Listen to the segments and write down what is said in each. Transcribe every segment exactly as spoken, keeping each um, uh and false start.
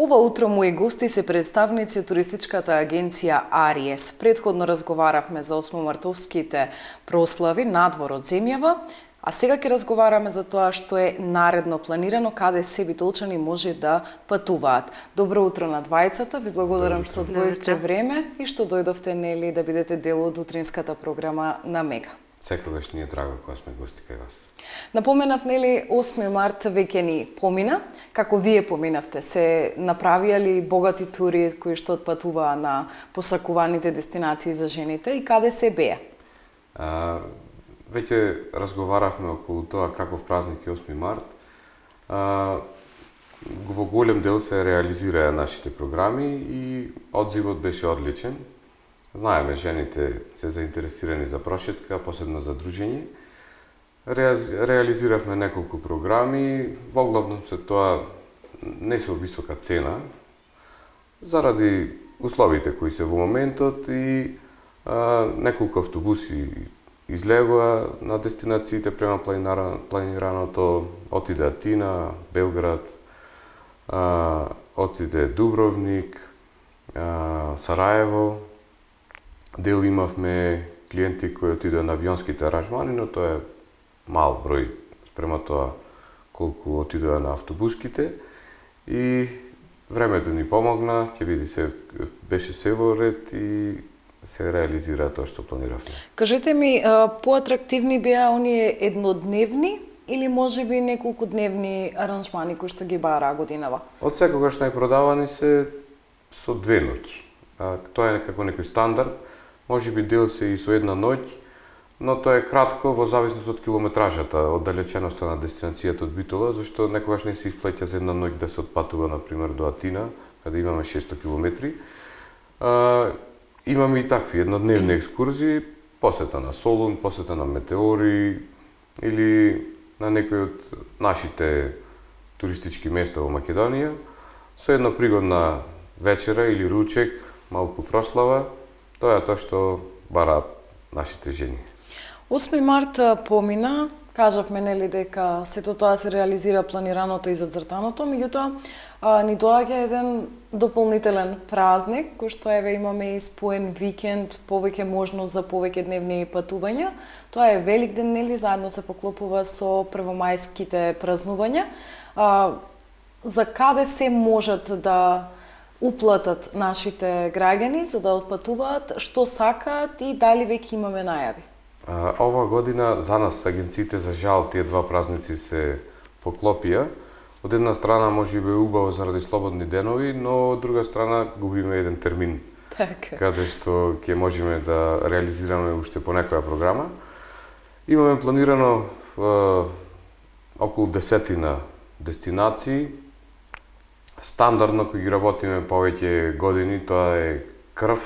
Ова утро мои гости се представници од туристичката агенција Ариес. Предходно разговаравме за осмомартовските прослави надвор од земјава, а сега ќе разговараме за тоа што е наредно планирано, каде се битолчани може да патуваат. Добро утро на двајцата, ви благодарам што одвоивте време и што дојдовте нели да бидете дел од утринската програма на Мега. Секогаш ни е драго кога сме гости кај вас. Напоменав, нели, осми март веќе ни помина. Како вие поминавте? Се направија ли богати тури кои што отпатуваа на посакуваните дестинации за жените и каде се беа? А, веќе разговаравме околу тоа каков празник е осми март. А, во голем дел се реализираа нашите програми и одзивот беше одличен. Знаеме, жените се заинтересирани за прошетка, посебно за дружење. Реализиравме неколку програми, во главном се тоа не со висока цена, заради условите кои се во моментот и а, неколку автобуси излегоа на дестинациите према планираното, отиде Атина, Белград, а, отиде Дубровник, а, Сараево. Дел имавме клиенти кои отидоа на авионските аранжмани, но тоа е мал број спрема тоа колку отидоа на автобуските. И времето ни помогна, ќе види се, беше се во ред и се реализира тоа што планиравме. Кажете ми, поатрактивни беа оние еднодневни или можеби неколку дневни аранжмани кои што ги бараа годинава? Од секогаш најпродавани се со две ноќи. Тоа е како некој стандард. Може би дел се и со една ноќ, но тоа е кратко во зависност од километражата, од далеченоста на дестинацијата од Битола, зашто некогаш не се исплаќа за една ноќ да се отпатува, например, до Атина, каде имаме шестоста километри. А, имаме и такви еднодневни екскурзии, посета на Солун, посета на Метеори или на некој од нашите туристички места во Македонија, со една пригодна вечера или ручек, малку прослава. Тоа е тоа што бараат нашите жени. осми март помина, кажавме нели дека сето тоа се реализира планираното и зацртаното, меѓутоа ни доаѓа еден дополнителен празник кој што еве имаме и споен викенд, повеќе можност за повеќе дневни патувања. Тоа е Великден, нели, заедно се поклопува со првомајските празнувања. А, за каде се можат да уплатат нашите граѓани за да отпатуваат, што сакаат и дали веќе имаме најави? А, ова година за нас агенциите за жал тие два празници се поклопија. Од една страна може би е убаво заради слободни денови, но од друга страна губиме еден термин. Така. Каде што ќе можеме да реализираме уште по некоја програма. Имаме планирано е, околу десетина дестинации. Стандардно кој ги работиме повеќе години, тоа е крв,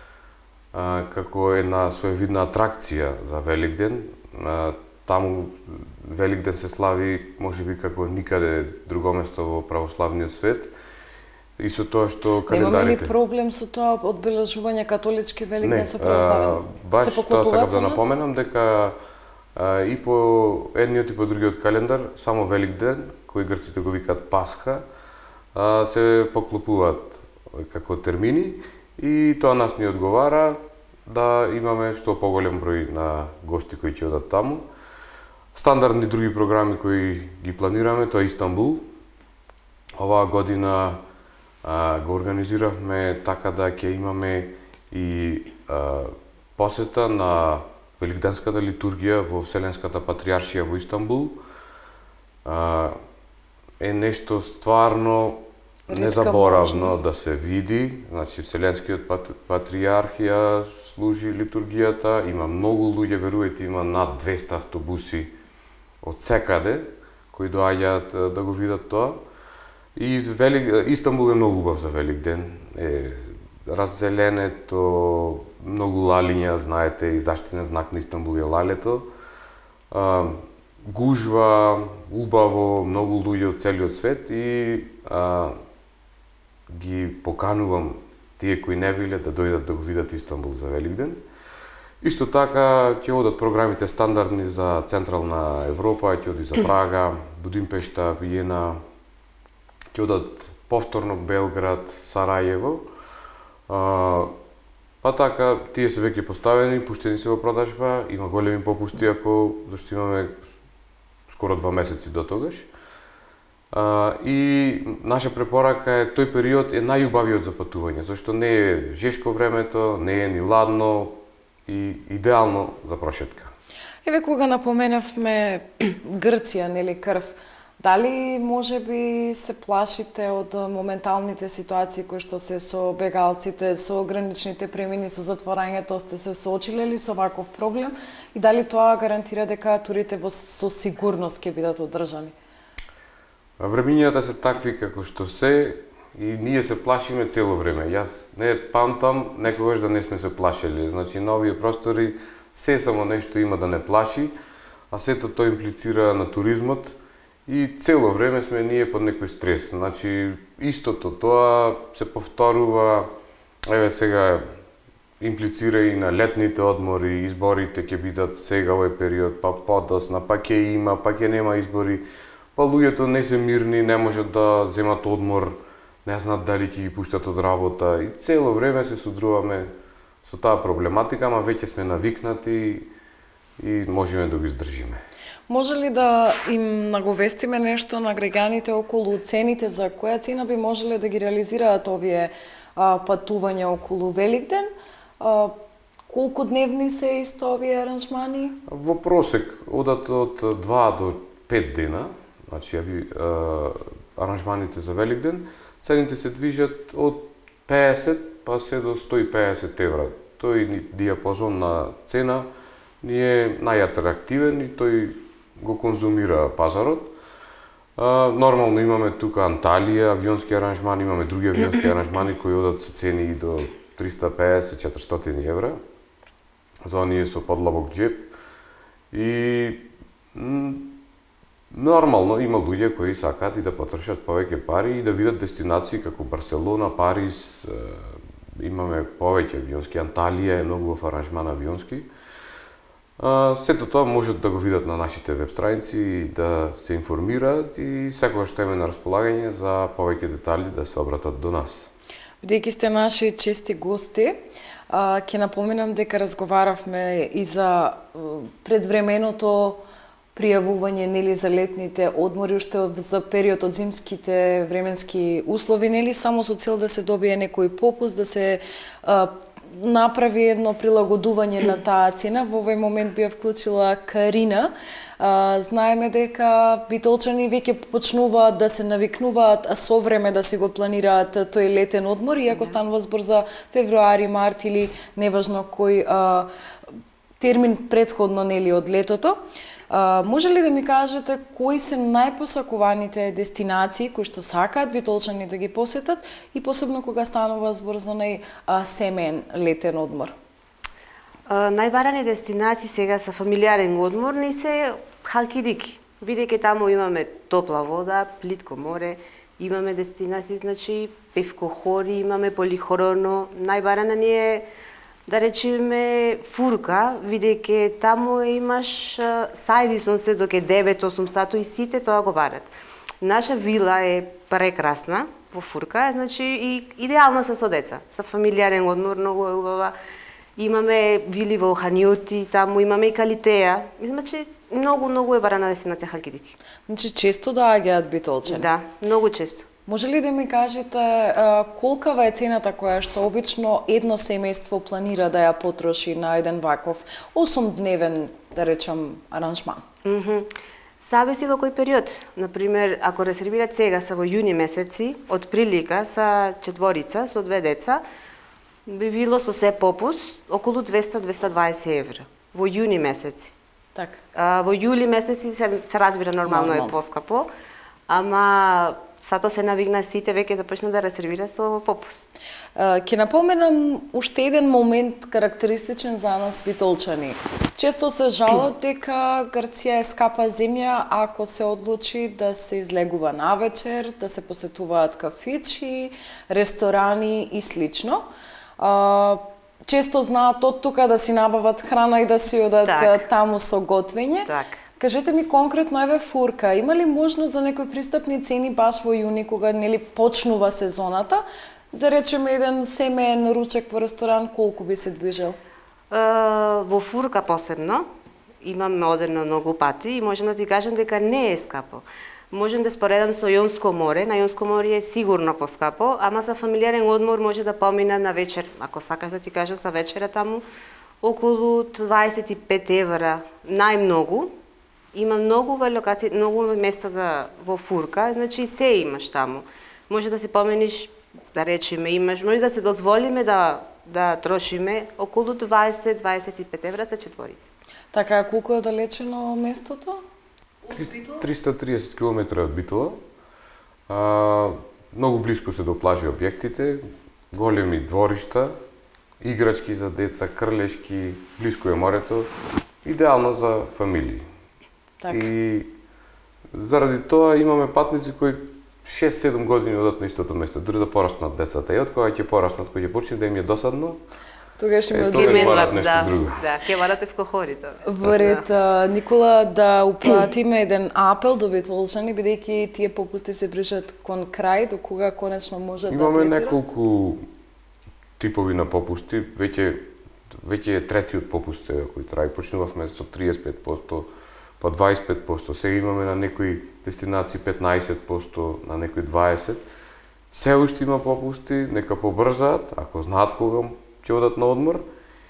а, како една своевидна атракција за Великден. А, таму Великден се слави можеби како никаде друго место во православниот свет. И со тоа што календарите... Немаме ли проблем со тоа одбележување католички Великден со православен? Не, баш тоа сакам да напоменам дека а, и по едниот и по другиот календар, само Великден, кој грците го викаат Пасха, се поклопуваат како термини и тоа нас ни одговара да имаме што поголем број на гости кои ќе одат таму. Стандардни други програми кои ги планираме, тоа е Истанбул. Оваа година а, го организиравме така да ќе имаме и а, посета на Великденската литургија во Вселенската патриаршија во Истанбул. А, е нешто стварно незаборавно да се види. Значи, Вселенскиот пат, патриарх ја служи литургијата, има многу луѓе, верувајте, има над двеста автобуси од секаде кои доаѓаат да го видат тоа. И Велик... Истанбул е многу убав за Великден. Е раззеленето, многу лалиња, знаете, и заштитен знак на Истанбул е лалето. А, гужва, убаво, многу луѓе од целиот свет и а, ги поканувам тие кои не биле да дојдат да го видат Истанбул за Великден. Исто така ќе одат програмите стандардни за Централна Европа, ќе оди за Прага, Будимпешта, Виена, ќе одат повторно Белград, Сарајево. А, па така, тие се веќе поставени, пуштени се во продажба, има големи попусти ако зашто имаме скоро два месеци до тогаш. А, и наша препорака е тој период е најубавиот за патување, зашто не е жешко времето, не е ни ладно и идеално за прошетка. Еве кога напоменавме Грција, нели крв, дали може би се плашите од моменталните ситуации кои што се со бегалците, со граничните премини, со затворањето, сте се соочиле ли со ваков проблем и дали тоа гарантира дека турите во со сигурност ќе бидат одржани? Времињата се такви како што се и ние се плашиме цело време. Јас не памтам некогаш да не сме се плашели. Значи на овие простори се само нешто има да не плаши, а сето тоа имплицира на туризмот и цело време сме ние под некој стрес. Значи истото тоа се повторува, еве сега имплицира и на летните одмори, изборите ќе бидат сега овој период, па подосна, па ќе има, па ќе нема избори. Па луѓето не се мирни, не можат да земат одмор, не знаат дали ќе ги пуштат од работа и цело време се судруваме со таа проблематика, ама веќе сме навикнати и можеме да го издржиме. Може ли да им наговестиме нешто на граѓаните околу цените, за која цена би можеле да ги реализираат овие а, патувања околу Великден? А, колку дневни се исто овие аранжмани? Во просек одат од два до пет дена. Значи, а, аранжманите за Великден, цените се движат од пеесет па се до сто и пеесет евра. Тој диапазон на цена ни е најатрактивен и тој го конзумира пазарот. А, нормално имаме тука Анталија, авионски аранжмани, имаме други авионски аранжмани кои одат со цени и до триста и пеесет до четиристотини евра. За оние со подлабок џеб. И нормално има луѓе кои сакаат и да потрошат повеќе пари и да видат дестинации како Барселона, Париз, имаме повеќе авионски, Анталија е многу во аранжман авионски. Сето тоа можат да го видат на нашите веб страници и да се информираат и секогаш што име на располагање за повеќе детали да се обратат до нас. Бидејќи сте наши чести гости, ќе напоменам дека разговаравме и за предвременото пријавување нели за летните одмори уште за период од зимските временски услови, нели само со цел да се добие некој попуст, да се а, направи едно прилагодување на таа цена. Во овој момент би ја вклучила Карина. А, знаеме дека битолчани веќе почнуваат да се навикнуваат, а со време да си го планираат тој летен одмор, иако станува збор за февруари, март или неважно кој а, термин претходно нели од летото. Uh, може ли да ми кажете кои се најпосакуваните дестинации кои што сакаат битолчани да ги посетат и посебно кога станува збор за нај uh, семеен летен одмор? Uh, најбарани дестинации сега са фамилиарен одмор ни се Халкидики. Бидејќи таму имаме топла вода, плитко море, имаме дестинации, значи Певкохори, имаме Полихороно, најбарана ни е да речеме Фурка, бидејќи таму имаш сајдисон се доке девет-осум сато и сите тоа го барат. Наша вила е прекрасна во Фурка, значи и идеална се со деца, со фамилиарен одмор, многу е убава. Имаме вили во Ханиоти, таму имаме и Калитеја, значи многу многу е барана дестинација Халкидики. Значи често доаѓаат битолчани? Да, многу често. Може ли да ми кажете а, колкава е цената која што обично едно семејство планира да ја потроши на еден ваков осумдневен, да речам, аранжман? Mm -hmm. Зависи во кој период. Например, ако резервират сега са во јуни месеци, од прилика са четворица со две деца, би било со се попуст околу двеста до двеста дваесет евра во јуни месеци. Така. А, во јули месеци се, се разбира нормално, нормално. Е поскапо, ама сато се навигна сите веќе да почнат да резервира со попуст. Ќе напоменам уште еден момент карактеристичен за нас битолчани. Често се жалат дека Грција е скапа земја ако се одлучи да се излегува навечер, да се посетуваат кафичи, ресторани и слично. Често знаат од тука да си набават храна и да си одат так. Таму со готвење. Так. Кажете ми конкретно, еве Фурка, има ли можност за некои пристапни цени баш во јуни, кога нели почнува сезоната? Да речеме еден семеен ручек во ресторан, колку би се движел? Uh, во Фурка посебно, имаме одено многу пати и можам да ти кажам дека не е скапо. Можем да споредам со Јонско море, на Јонско море е сигурно поскапо, ама за фамилиарен одмор може да помине на вечер, ако сакаш да ти кажам за вечера таму, околу дваесет и пет евра, најмногу. Има многу локации, многу места за во Фурка, значи се имаш таму. Може да се помениш, да речеме, имаш, може да се дозволиме да да трошиме околу дваесет до дваесет и пет евра за четворица. Така, колку е далечено местото? триста и триесет километри од Битола. А, многу близко се до плажи објектите, големи дворишта, играчки за деца, крлешки, близко е морето, идеално за фамилии. Така. И заради тоа имаме патници кои шест-седум години одат на истото место, дури да пораснат децата. И од кога ќе пораснат, кога ќе почне да им е досадно, тогаш има тогаш други барат нешто да, друго. Да, ќе барате в кохорите. Борет, Никола, да упратиме еден апел до битолчани, бидејќи тие попусти се ближат кон крај, до кога конечно може да имаме аплицира? неколку типови на попусти, веќе веќе е третиот попуст сега кој трае. Почнувавме со триесет и пет проценти, па дваесет и пет проценти, сега имаме на некои дестинации петнаесет проценти, на некои дваесет проценти. Се уште има попусти, нека побрзаат, ако знаат кога ќе одат на одмор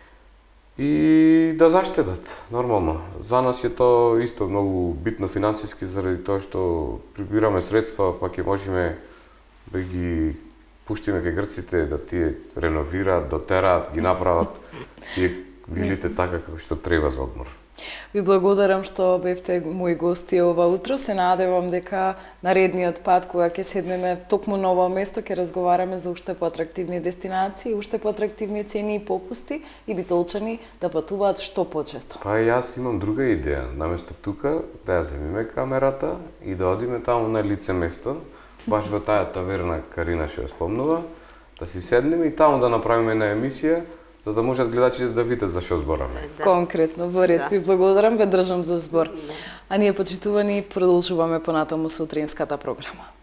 и да заштедат, нормално. За нас е тоа исто многу битно финансиски заради тоа што прибираме средства, па ќе можеме да ги пуштиме кај грците да тие реновираат, дотераат, ги направат тие вилите така како што треба за одмор. Ви благодарам што бевте мои гости ова утро. Се надевам дека наредниот пат кога ќе седнеме токму на ова место ќе разговараме за уште поатрактивни дестинации, уште поатрактивни цени и попусти и битолчани да патуваат што почесто. Па и јас имам друга идеја. Наместо тука да ја земиме камерата и да одиме таму на лице место, баш во таа таверна Карина што ја спомнува, да си седнеме и таму да направиме една емисија, за да можат гледачите да видат за што збораме. Да. Конкретно, во ред, да. Ви благодарам, ве држам за збор. А ние, почитувани, продолжуваме понатаму со утринската програма.